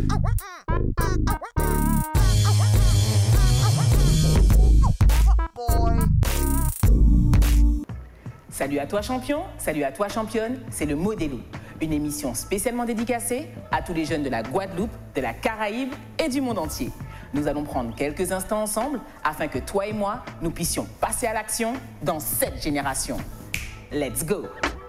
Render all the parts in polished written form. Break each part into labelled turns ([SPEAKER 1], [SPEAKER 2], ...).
[SPEAKER 1] Salut à toi champion, salut à toi championne, c'est le Modélo, une émission spécialement dédicacée à tous les jeunes de la Guadeloupe, de la Caraïbe et du monde entier. Nous allons prendre quelques instants ensemble afin que toi et moi, nous puissions passer à l'action dans cette génération. Let's go!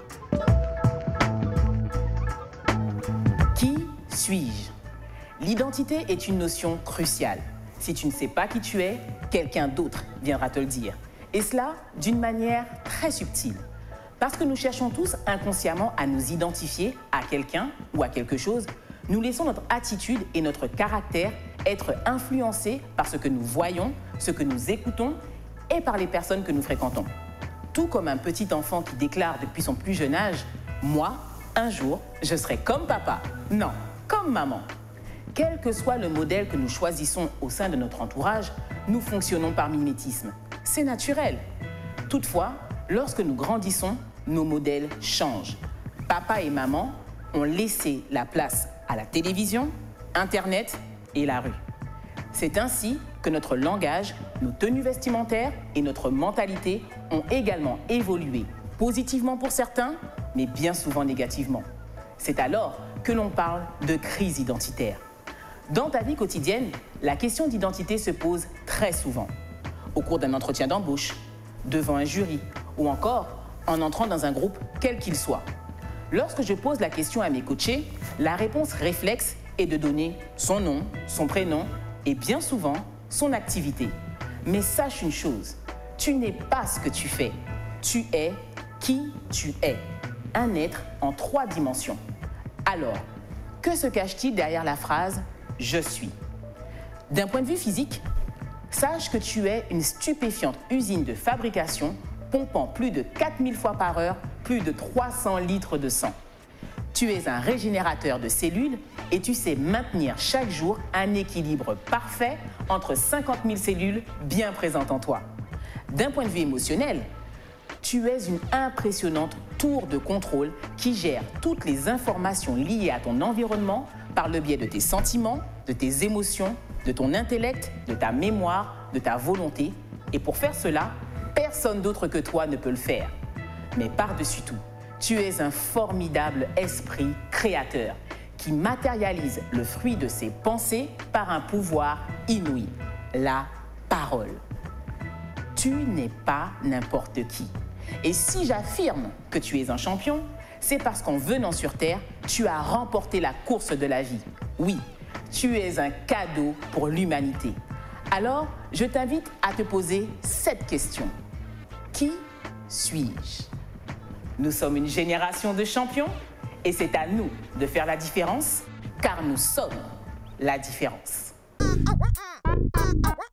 [SPEAKER 1] Qui suis-je? L'identité est une notion cruciale. Si tu ne sais pas qui tu es, quelqu'un d'autre viendra te le dire. Et cela d'une manière très subtile. Parce que nous cherchons tous inconsciemment à nous identifier à quelqu'un ou à quelque chose, nous laissons notre attitude et notre caractère être influencés par ce que nous voyons, ce que nous écoutons et par les personnes que nous fréquentons. Tout comme un petit enfant qui déclare depuis son plus jeune âge « Moi, un jour, je serai comme papa. Non, comme maman ». Quel que soit le modèle que nous choisissons au sein de notre entourage, nous fonctionnons par mimétisme. C'est naturel. Toutefois, lorsque nous grandissons, nos modèles changent. Papa et maman ont laissé la place à la télévision, Internet et la rue. C'est ainsi que notre langage, nos tenues vestimentaires et notre mentalité ont également évolué, positivement pour certains, mais bien souvent négativement. C'est alors que l'on parle de crise identitaire. Dans ta vie quotidienne, la question d'identité se pose très souvent. Au cours d'un entretien d'embauche, devant un jury ou encore en entrant dans un groupe quel qu'il soit. Lorsque je pose la question à mes coachés, la réponse réflexe est de donner son nom, son prénom et bien souvent son activité. Mais sache une chose, tu n'es pas ce que tu fais, tu es qui tu es, un être en 3 dimensions. Alors, que se cache-t-il derrière la phrase « je suis » ? D'un point de vue physique, sache que tu es une stupéfiante usine de fabrication pompant plus de 4000 fois par heure, plus de 300 litres de sang. Tu es un régénérateur de cellules et tu sais maintenir chaque jour un équilibre parfait entre 50 000 cellules bien présentes en toi. D'un point de vue émotionnel, tu es une impressionnante tour de contrôle qui gère toutes les informations liées à ton environnement par le biais de tes sentiments, de tes émotions, de ton intellect, de ta mémoire, de ta volonté. Et pour faire cela, personne d'autre que toi ne peut le faire. Mais par-dessus tout, tu es un formidable esprit créateur qui matérialise le fruit de ses pensées par un pouvoir inouï, la parole. Tu n'es pas n'importe qui. Et si j'affirme que tu es un champion, c'est parce qu'en venant sur Terre, tu as remporté la course de la vie. Oui, tu es un cadeau pour l'humanité. Alors, je t'invite à te poser cette question. Qui suis-je? Nous sommes une génération de champions et c'est à nous de faire la différence car nous sommes la différence.